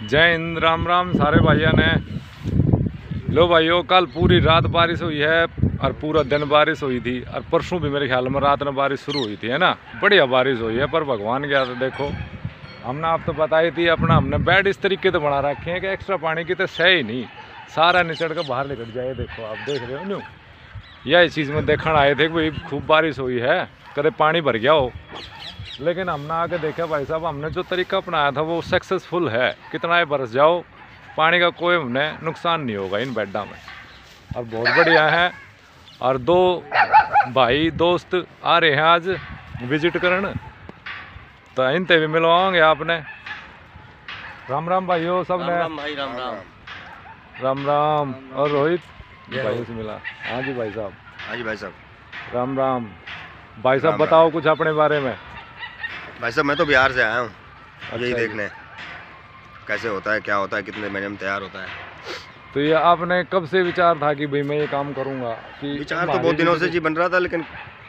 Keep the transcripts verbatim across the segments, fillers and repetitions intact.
जय हिंद, राम राम सारे भाइयों ने। लो भाइयों, कल पूरी रात बारिश हुई है और पूरा दिन बारिश हुई थी, और परसों भी मेरे ख्याल में रात में बारिश शुरू हुई थी, है ना। बढ़िया बारिश हुई है, पर भगवान गया तो देखो, हमने आप तो बताई थी अपना, हमने बेड इस तरीके से बना रखे हैं कि एक्स्ट्रा पानी की तो सही ही नहीं, सारा निचड़ कर बाहर निकल जाए। देखो आप देख रहे हो न्यू, यह चीज़ में देखने आए थे कि भाई खूब बारिश हुई है, कदे पानी भर गया हो। लेकिन हमने आके देखा भाई साहब, हमने जो तरीका अपनाया था वो सक्सेसफुल है। कितना ही बरस जाओ, पानी का कोई हमने नुकसान नहीं होगा इन बेड्डा में, और बहुत बढ़िया है। और दो भाई दोस्त आ रहे हैं आज विजिट करने, तो इनते भी मिलवाओगे आपने। राम राम भाइयों सब ने। राम भाई, राम राम राम राम। और रोहित भाई से मिला। हाँ जी भाई साहब। हाँ जी भाई साहब। राम राम भाई साहब, बताओ कुछ अपने बारे में। भाई साहब मैं तो बिहार से आया हूँ, अच्छा यही जी। देखने कैसे होता है, क्या होता है, कितने महीने में तैयार होता है। तो ये आपने कब से विचार था कि भाई मैं ये काम करूँगा? कि विचार तो बहुत दिनों से जी बन रहा था, लेकिन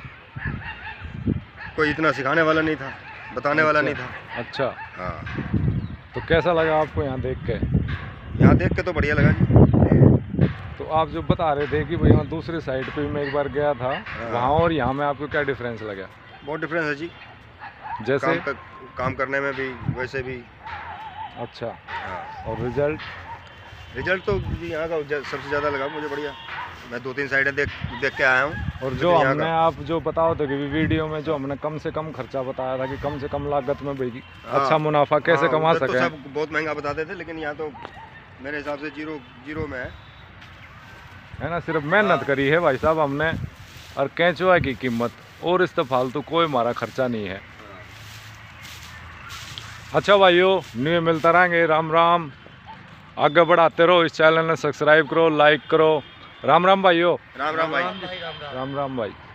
कोई इतना सिखाने वाला नहीं था, बताने वाला नहीं था। अच्छा, हाँ। तो कैसा लगा आपको यहाँ देख के? यहाँ देख के तो बढ़िया लगा जी। तो आप जो बता रहे थे कि भाई यहाँ दूसरी साइड पे मैं एक बार गया था, वहाँ और यहाँ में आपको क्या डिफरेंस लगा? बहुत डिफरेंस है जी, जैसे काम, कर, काम करने में भी, वैसे भी। अच्छा। हाँ। और रिजल्ट? रिजल्ट तो जी यहाँ का सबसे ज़्यादा लगा मुझे बढ़िया। मैं दो तीन साइडें देख देख के आया हूँ। और जो हमने आप जो बताओ थे कि वीडियो में जो हमने कम से कम खर्चा बताया था कि कम से कम लागत में भाई अच्छा मुनाफा कैसे कमा तो सके, सब बहुत महंगा बताते थे, लेकिन यहाँ तो मेरे हिसाब से जीरो जीरो में है है ना। सिर्फ मेहनत करी है भाई साहब हमने, और केंचुआ की कीमत, और इस तो फालतू कोई हमारा खर्चा नहीं है। अच्छा भाइयों, न्यू मिलता रहेंगे। राम राम। आगे बढ़ाते रहो, इस चैनल ने सब्सक्राइब करो, लाइक करो। राम राम भाइयों। राम राम भाई। राम राम भाई।